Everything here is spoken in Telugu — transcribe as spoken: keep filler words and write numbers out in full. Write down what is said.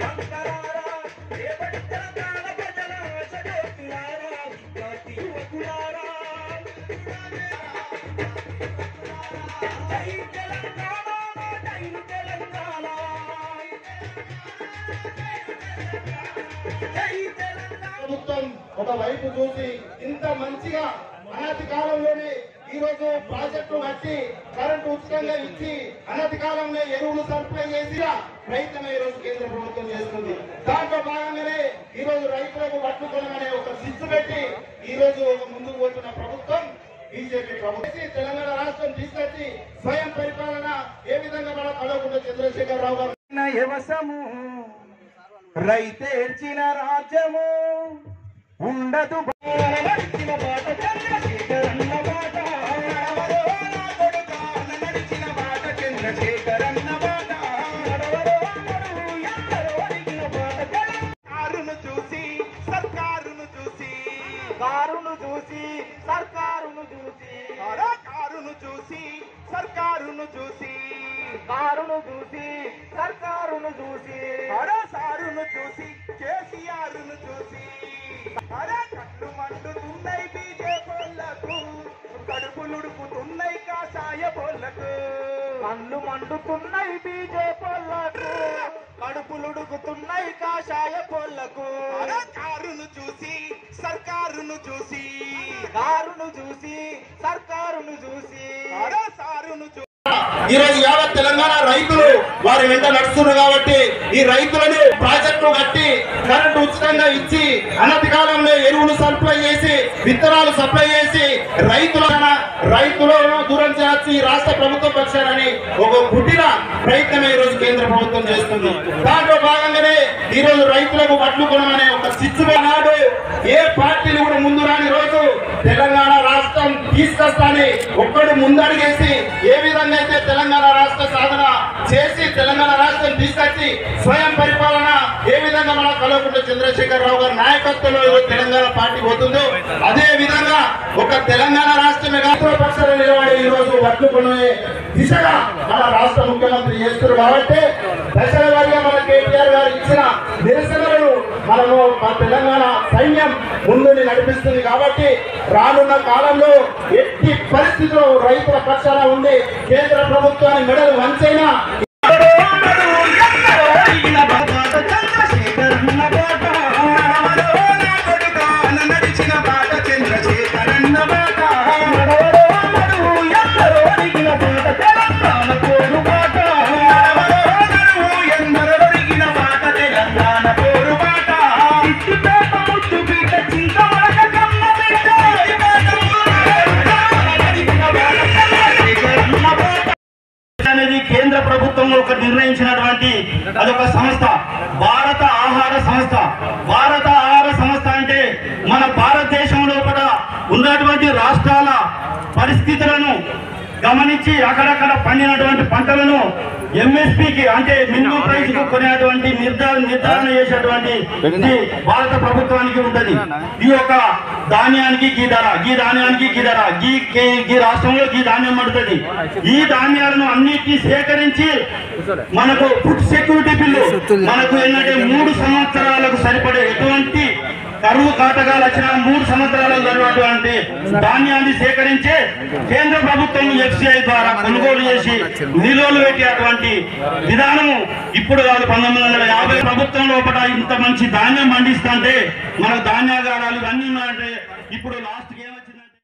ప్రభుత్వం ఒక వైపు చూసి ఇంత మంచిగా అనతి కాలంలోనే ఈ రోజు ప్రాజెక్టు కట్టి కరెంటు ఉచితంగా ఇచ్చి అనతి కాలంలో ఎరువులు సరఫరా చేసి రైతులను ఈ రోజు కేంద్ర ప్రభుత్వం చేస్తుంది. దాంట్లో భాగంగానే ఈ రోజు రైతులకు వడ్లు కొనమనే ఒక శిస్తు పెట్టి ఈ రోజు ఒక ముందుకు పోతున్న ప్రభుత్వం బీజేపీ ప్రభుత్వం. తెలంగాణ రాష్ట్రం తీసుకొచ్చి స్వయం పరిపాలన ఏ విధంగా మన కలవకుండా చంద్రశేఖర్ రావు గారు వ్యవసము రైతేర్చిన రాజ్యము ఉండదు నడిచిన బాట చంద్రశేఖరన్న బాట నడిచిన బాట చంద్రశేఖరన్న బాట కారును చూసి సర్కారును చూసి కారును చూసి సర్కారును చూసి కారును చూసి సర్కారును చూసి కారును చూసి సర్కారును చూసి సారును చూసి కేసీఆర్ను చూసి అరే కళ్ళు మండుతున్నాయి బీజేపీలకు కడుపులుడుకుతున్నాయి కాషాయ పోళ్లకు కళ్ళు మండుతున్నాయి బీజేపీలకు కడుపులుడుకుతున్నాయి కాషాయ పోళ్లకు కారును చూసి సర్కారును చూసి కారును చూసి సర్కారును చూసి సారును చూసి ఈ రోజు యావత్ తెలంగాణ రైతులు వారి వెంట నడుస్తున్నారు కాబట్టి ఈ రైతులను ప్రాజెక్టు కట్టి కరెంటు ఉచితంగా ఇచ్చి అనతి కాలంలో ఎరువులు సప్లై చేసి విత్తనాలు సప్లై చేసి రైతుల రైతులను దూరం చేసి రాష్ట్ర ప్రభుత్వం పక్షాలని ఒక పుట్టిన ప్రయత్నం ఈ రోజు కేంద్ర ప్రభుత్వం చేస్తుంది. దాంట్లో భాగంగానే ఈ రోజు రైతులకు వడ్లు కొనమనే ఒక శిక్షణ నాడు ఏ పార్టీలు కూడా ముందు రాని రోజు తెలంగాణ రాష్ట్రం తీసుకొస్తాని ఒక్కడు ముందడిగేసి ఏ విధంగా అయితే తెలంగాణ రాష్ట్ర సాధన చేసి తెలంగాణ రాష్ట్రం తీసుకొచ్చి స్వయం పరిపాలన ఏ విధంగా మన కల్వకుంట్ల చంద్రశేఖర్ రావు గారి నాయకత్వంలో తెలంగాణ పార్టీ పోతుందో అదే విధంగా ఒక తెలంగాణ రాష్ట్రమే పక్షాలు నిలబడి ఈ రోజు వడ్లు కొనే దిశగా మన రాష్ట్ర ముఖ్యమంత్రి చేస్తున్నారు కాబట్టి దశల వారిగా మన కేటీఆర్ గారు ఇచ్చిన నిరసనలను మనము మన తెలంగాణ సైన్యం ముందుని నడిపిస్తుంది కాబట్టి రానున్న కాలంలో ఎట్టి పరిస్థితుల్లో రైతుల పక్షాన ఉండి కేంద్ర ప్రభుత్వాన్ని మెడలు వంచైనా నడిచిన బాట చంద్రశేఖరన్న బాట అనేది కేంద్ర ప్రభుత్వం ఒక నిర్ణయించినటువంటి అదొక సంస్థ భారత ఆహార సంస్థ. భారత ఆహార సంస్థ అంటే మన భారతదేశం లోపల ఉన్నటువంటి రాష్ట్రాల పరిస్థితులను గమనించి అక్కడక్కడ పండినటువంటి పంటలను ఎంఎస్పీకి అంటే మినిమం ప్రైస్ కు కొనేటువంటి నిర్ధారణ నిర్ధారణ చేసేటువంటి భారత ప్రభుత్వానికి ఉంటది. ఈ యొక్క ధాన్యానికి గీ ధర, గీ ధాన్యానికి గీ ధర, గీ గీ రాష్ట్రంలో గీ ధాన్యం పడుతుంది. ఈ ధాన్యాలను అన్నిటినీ సేకరించి మనకు ఫుడ్ సెక్యూరిటీ బిల్లు మనకు ఏంటంటే మూడు సంవత్సరాలకు సరిపడే ఎటువంటి కరువు కాటకాలు వచ్చిన మూడు సంవత్సరాలకు జరిగినటువంటి ధాన్యాన్ని సేకరించి కేంద్ర ప్రభుత్వం ఎఫ్సిఐ ద్వారా కొనుగోలు చేసి నిల్వలు పెట్టేటువంటి విధానము ఇప్పుడు కాదు పంతొమ్మిది వందల యాభై ప్రభుత్వం లోపల ఇంత మంచి ధాన్యం పండిస్తుంటే మనకు ధాన్యాగారాలు ఇవన్నీ ఉన్నాయంటే ఇప్పుడు లాస్ట్ ఏమొచ్చింది.